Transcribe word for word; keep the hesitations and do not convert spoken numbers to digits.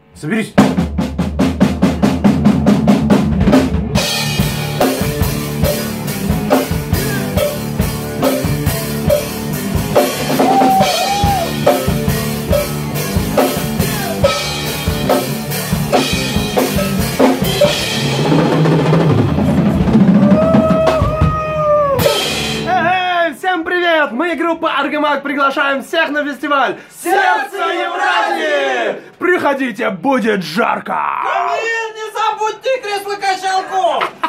Соберись. Мы, группа АРГЫМАК, приглашаем всех на фестиваль «Сердце Евразии». Приходите, будет жарко! Камин, не забудьте кресло-качалку!